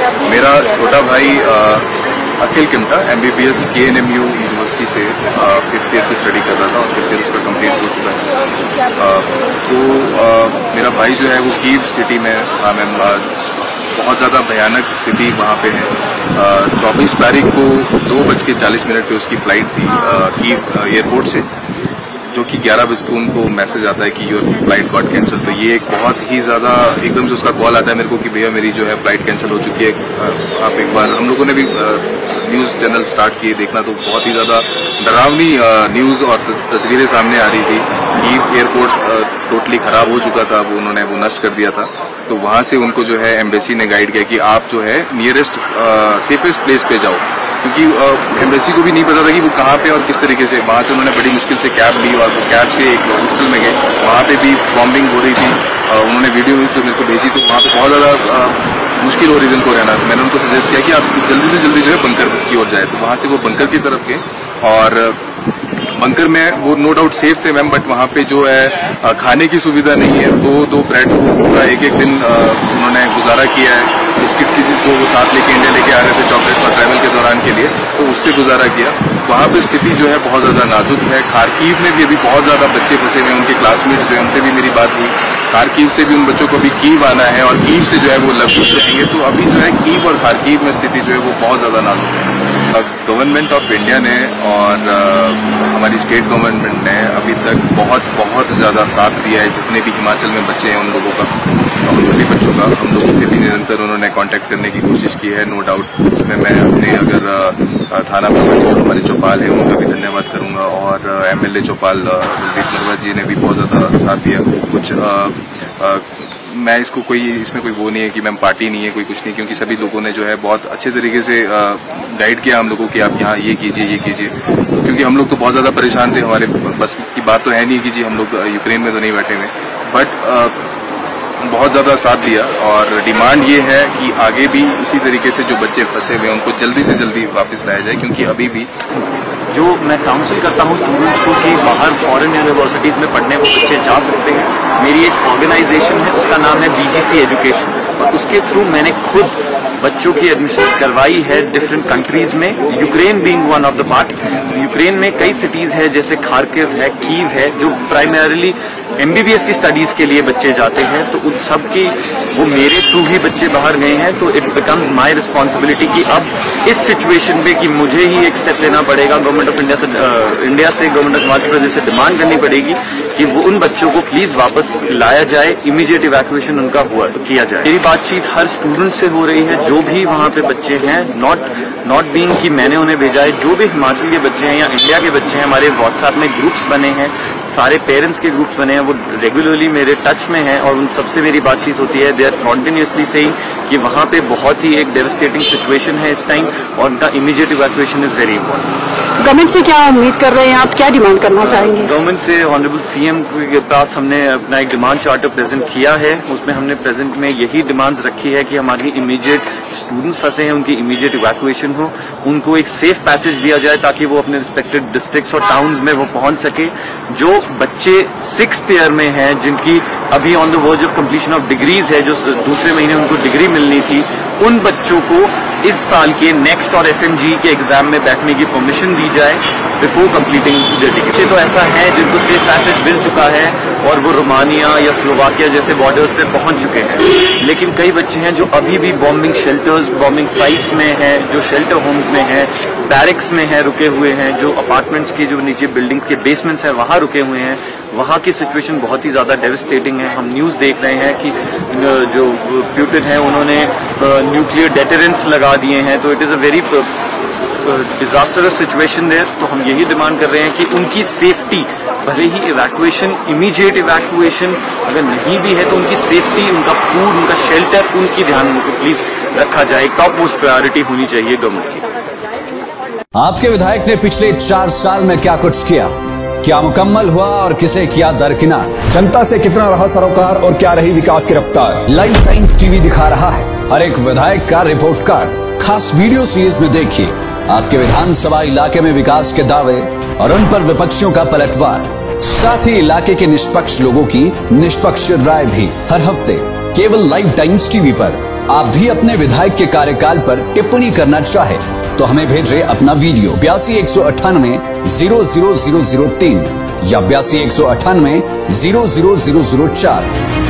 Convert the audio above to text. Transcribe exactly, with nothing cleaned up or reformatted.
मेरा छोटा भाई अखिल किमटा MBBS K N M U university से फिफ्थ ईयर की स्टडी कर रहा था और फिफ्थ ईयर उसका कंप्लीट हो चुका है। तो आ, मेरा भाई जो है वो कीव सिटी में था मैम। बहुत ज़्यादा भयानक स्थिति वहाँ पे है। चौबीस तारीख को दो बज के चालीस मिनट पे उसकी फ्लाइट थी कीव एयरपोर्ट से, जो कि ग्यारह बजे को उनको मैसेज आता है कि योर फ्लाइट गॉट कैंसिल। तो ये एक बहुत ही ज़्यादा एकदम से उसका कॉल आता है मेरे को कि भैया मेरी जो है फ्लाइट कैंसिल हो चुकी है। आप एक बार, हम लोगों ने भी न्यूज़ चैनल स्टार्ट किए देखना, तो बहुत ही ज़्यादा डरावनी न्यूज़ और तस्वीरें सामने आ रही थी कि एयरपोर्ट टोटली ख़राब हो चुका था, वो उन्होंने वो नष्ट कर दिया था। तो वहाँ से उनको जो है एम्बेसी ने गाइड किया कि आप जो है नियरेस्ट सेफेस्ट प्लेस पे जाओ, क्योंकि एम्बेसी को भी नहीं पता था कि वो कहाँ पे और किस तरीके से। वहाँ से उन्होंने बड़ी मुश्किल से कैब ली और वो कैब से एक हॉस्टल में गए। वहाँ पे भी बॉम्बिंग हो रही थी। उन्होंने वीडियो जो मेरे को भेजी तो वहाँ पे बहुत ज़्यादा मुश्किल हो रही थी उनको रहना। तो मैंने उनको सजेस्ट किया कि आप जल्दी से जल्दी जो है बंकर की ओर जाए। तो वहाँ से वो बंकर की तरफ गए और बंकर में वो नो डाउट सेफ थे मैम, बट वहाँ पे जो है खाने की सुविधा नहीं है। दो दो ब्रेड को पूरा एक एक दिन उन्होंने गुजारा किया है। बिस्किट की जो वो साथ लेके इंडिया लेके आ रहे थे चॉकलेट्स और ट्रैवल के दौरान के लिए, तो उससे गुजारा किया। वहाँ पे स्थिति जो है बहुत ज़्यादा नाजुक है। खारकीव में भी अभी बहुत ज़्यादा बच्चे फंसे हुए हैं। उनके क्लासमेट्स जो है उनसे भी मेरी बात हुई। खारकीव से भी उन बच्चों को भी कीव आना है और कीव से जो है वो लखनऊ जाएंगे। तो अभी जो है कीव और खारकीव में स्थिति जो है वो बहुत ज़्यादा नाजुक है। गवर्नमेंट ऑफ इंडिया ने और हमारी स्टेट गवर्नमेंट ने अभी तक बहुत बहुत ज़्यादा साथ दिया है। जितने भी हिमाचल में बच्चे हैं उन लोगों का, उन सभी बच्चों का हम लोगों से भी निरंतर उन्होंने कांटेक्ट करने की कोशिश की है। नो डाउट इसमें मैं अपने अगर थाना प्रभारी जो हमारे चौपाल है उनका भी धन्यवाद करूंगा और एमएलए चौपाल बलजीत मरवा जी ने भी बहुत ज़्यादा साथ दिया। कुछ आ, आ, मैं इसको कोई इसमें कोई वो नहीं है कि मैम पार्टी नहीं है कोई कुछ नहीं, क्योंकि सभी लोगों ने जो है बहुत अच्छे तरीके से गाइड किया हम लोगों कि आप यहाँ ये कीजिए ये कीजिए। तो क्योंकि हम लोग तो बहुत ज़्यादा परेशान थे, हमारे बस की बात तो है नहीं कि जी हम लोग यूक्रेन में तो नहीं बैठे हुए, बट बहुत ज़्यादा साथ दिया। और डिमांड ये है कि आगे भी इसी तरीके से जो बच्चे फंसे हुए हैं उनको जल्दी से जल्दी वापस लाया जाए, क्योंकि अभी भी जो मैं काउंसिल करता हूँ स्टूडेंट्स को कि बाहर फॉरेन यूनिवर्सिटीज़ में पढ़ने वो बच्चे जा सकते हैं। मेरी एक ऑर्गेनाइजेशन है, उसका नाम है बीजीसी एजुकेशन, और उसके थ्रू मैंने खुद बच्चों की एडमिशन करवाई है डिफरेंट कंट्रीज में, Ukraine being one of the part. Ukraine में कई सिटीज़ है जैसे खारकिव है, कीव है, जो प्राइमरीली एमबीबीएस की स्टडीज़ के लिए बच्चे जाते हैं। तो उन सब की वो मेरे थ्रू ही बच्चे बाहर गए हैं। तो इट बिकम्स माई रिस्पॉन्सिबिलिटी कि अब इस सिचुएशन पे कि मुझे ही एक स्टेप लेना पड़ेगा। गवर्नमेंट ऑफ इंडिया से इंडिया से गवर्नमेंट ऑफ मध्य प्रदेश से डिमांड करनी पड़ेगी कि वो उन बच्चों को प्लीज वापस लाया जाए, इमीडिएट इवैक्यूएशन उनका हुआ किया जाए। मेरी बातचीत हर स्टूडेंट से हो रही है, जो भी वहाँ पे बच्चे हैं, नॉट नॉट बीइंग कि मैंने उन्हें भेजा है, जो भी हिमाचल के बच्चे हैं या इंडिया के बच्चे हैं, हमारे व्हाट्सएप में ग्रुप्स बने हैं, सारे पेरेंट्स के ग्रुप्स बने हैं, वो रेगुलरली मेरे टच में हैं और उन सबसे मेरी बातचीत होती है। दे आर कॉन्टिन्यूसली सेइंग कि वहाँ पे बहुत ही एक डेवस्टेटिंग सिचुएशन है इस टाइम और उनका immediate evacuation is very important. Government से क्या उम्मीद कर रहे हैं आप, क्या डिमांड करना चाहेंगे? गवर्नमेंट से ऑनरेबल सीएम के पास हमने अपना एक डिमांड चार्टर प्रेजेंट किया है। उसमें हमने प्रेजेंट में यही डिमांड्स रखी है कि हमारी इमीडिएट स्टूडेंट्स फंसे हैं उनकी इमीडिएट इवैक्यूएशन हो, उनको एक सेफ पैसेज दिया जाए ताकि वो अपने रिस्पेक्टेड डिस्ट्रिक्ट्स और टाउन्स में वो पहुंच सके। जो बच्चे सिक्स्थ ईयर में हैं जिनकी अभी on the verge of completion of degrees है, जो दूसरे महीने उनको डिग्री मिलनी थी, उन बच्चों को इस साल के नेक्स्ट और एफएमजी के एग्जाम में बैठने की परमिशन दी जाए बिफोर कंप्लीटिंग द डिग्री। तो ऐसा है जिनको सेफ पैसेज मिल चुका है और वो रोमानिया या स्लोवाकिया जैसे बॉर्डर्स पे पहुंच चुके हैं, लेकिन कई बच्चे हैं जो अभी भी बॉम्बिंग शेल्टर्स, बॉम्बिंग साइट्स में हैं, जो शेल्टर होम्स में हैं, बैरिक्स में हैं, रुके हुए हैं, जो अपार्टमेंट्स के जो नीचे बिल्डिंग के बेसमेंट्स हैं वहां रुके हुए हैं। वहाँ की सिचुएशन बहुत ही ज़्यादा डेविस्टेटिंग है। हम न्यूज़ देख रहे हैं कि जो प्यूटिन है उन्होंने न्यूक्लियर डेटरेंस लगा दिए हैं। तो it is a very disastrous situation there. तो हम यही डिमांड कर रहे हैं कि उनकी सेफ्टी, भले ही इवैक्यूएशन, इमीडिएट इवैक्यूएशन अगर नहीं भी है तो उनकी सेफ्टी, उनका फूड, उनका शेल्टर, उनकी ध्यान उनको प्लीज रखा जाए। टॉप मोस्ट प्रायोरिटी होनी चाहिए गवर्नमेंट की। आपके विधायक ने पिछले चार साल में क्या कुछ किया, क्या मुकम्मल हुआ और किसे किया दरकिनार, जनता से कितना रहा सरोकार और क्या रही विकास की रफ्तार। लाइव टाइम्स टीवी दिखा रहा है हर एक विधायक का रिपोर्ट कार्ड। खास वीडियो सीरीज में देखिए आपके विधानसभा इलाके में विकास के दावे और उन पर विपक्षियों का पलटवार, साथ ही इलाके के निष्पक्ष लोगों की निष्पक्ष राय भी हर हफ्ते केवल लाइव टाइम्स टीवी पर। आप भी अपने विधायक के कार्यकाल पर टिप्पणी करना चाहे तो हमें भेजें अपना वीडियो बयासी एक सौ अट्ठानवे जीरो जीरो जीरो जीरो तीन या बयासी एक सौ अट्ठानवे जीरो जीरो जीरो जीरो चार।